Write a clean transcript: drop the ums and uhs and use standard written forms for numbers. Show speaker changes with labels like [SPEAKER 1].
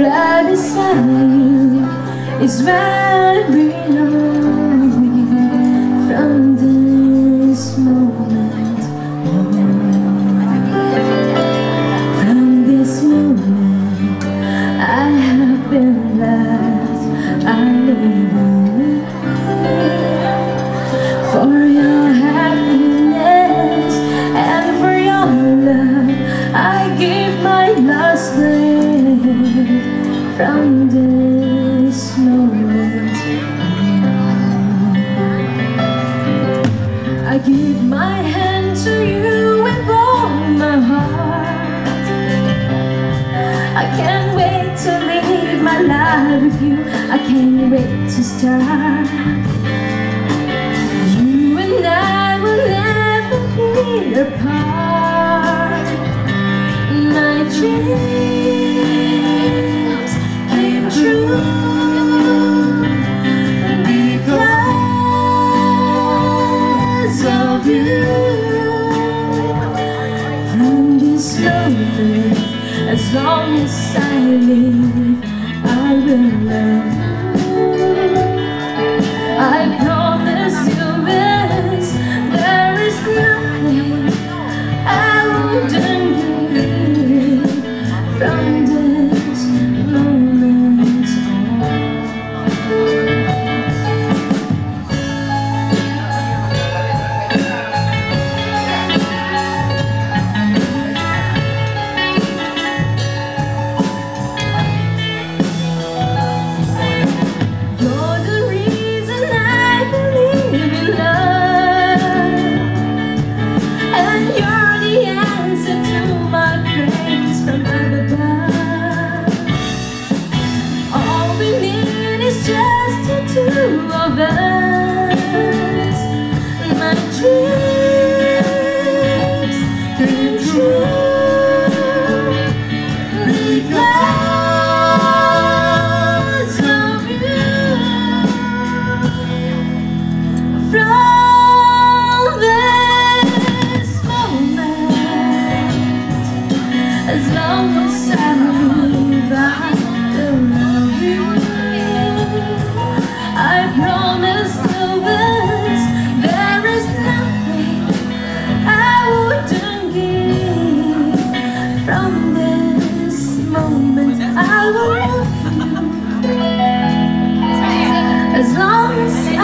[SPEAKER 1] right beside you is where I belong. From this moment from this moment I have been blessed. I live only for your happiness and for your love. I give my last breath. From this moment I give my hand to you with all my heart. I can't wait to live my life with you. I can't wait to start. You and I will never be apart. My dreams came true because of you. From this moment, as long as I live, I will love you. I promise you this, there is nothing I wouldn't give. From this moment you're the reason I believe in love, and you're the answer to my prayers from above. All we need is just the two of us. My dreams came true because of you. From this moment, as long as I live, I will love you. I promise you this, there is nothing I wouldn't give. From this moment I will love you. As long as I